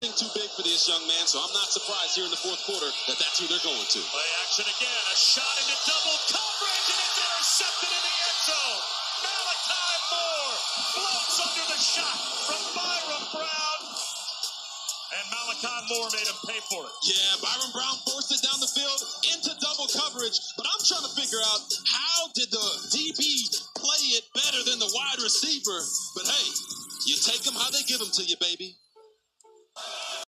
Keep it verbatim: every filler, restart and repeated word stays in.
too big for this young man, so I'm not surprised here in the fourth quarter that that's who they're going to. Play action again, a shot into double coverage, and it's intercepted in the end zone. Malachi Moore floats under the shot from Byron Brown, and Malachi Moore made him pay for it. Yeah, Byron Brown forced it down the field into double coverage, but I'm trying to figure out how did the D B play it better than the wide receiver, but hey, you take them how they give them to you, baby.